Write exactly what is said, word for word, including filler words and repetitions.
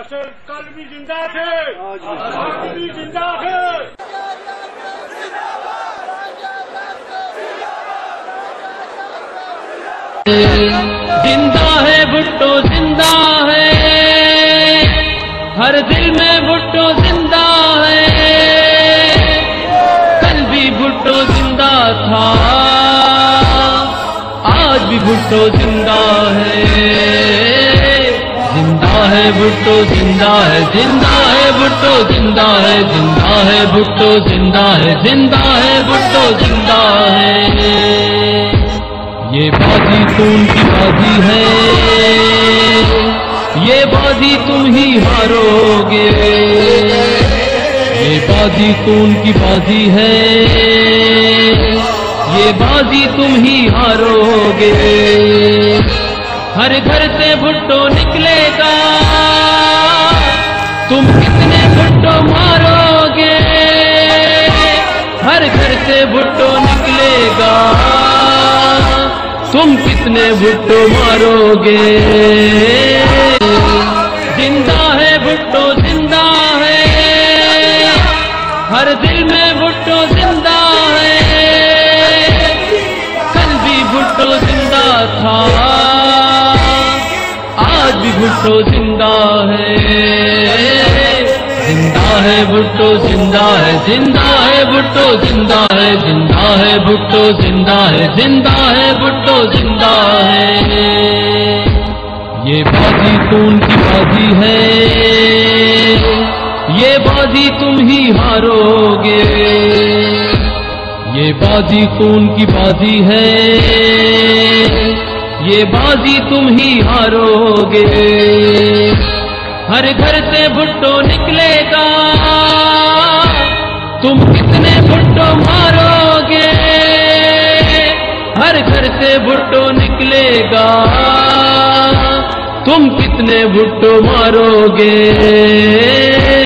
اصل کل بھی زندہ تھے، آج بھی زندہ ہے۔ زندہ ہے بھٹو زندہ ہے، ہر دل میں بھٹو زندہ ہے، کل بھی بھٹو زندہ تھا، آج بھی بھٹو زندہ ہے، زندہ ہے بھٹو زندہ ہے، زندہ ہے بھٹو زندہ ہے، زندہ ہے بھٹو زندہ ہے، زندہ ہے بھٹو زندہ ہے۔ یہ بازی تم کی بازی ہے، یہ بازی تم ہی ہارو گے، یہ بازی تم کی بازی ہے، یہ بازی تم ہی ہارو گے۔ ہر گھر سے بھٹو نکلے گا، تم کتنے بھٹو مارو گے، ہر گھر سے بھٹو نکلے گا، تم کتنے بھٹو مارو گے۔ زندہ ہے بھٹو زندہ ہے، ہر دل میں بھٹو زندہ ہے، کل بھی بھٹو زندہ تھا، آج بھی بھٹو زندہ ہے، زندہ ہے بھٹو زندہ ہے، زندہ ہے بھٹو زندہ ہے، زندہ ہے بھٹو زندہ ہے، زندہ ہے بھٹو زندہ ہے۔ یہ بازی تم کی بازی ہے، یہ بازی تم ہی ہارو گے، یہ بازی تم کی بازی ہے، یہ بازی تم ہی ہارو گے۔ ہر گھر سے بھٹو نکلے گا، تم کتنے بھٹو مارو گے، ہر گھر سے بھٹو نکلے گا، تم کتنے بھٹو مارو گے۔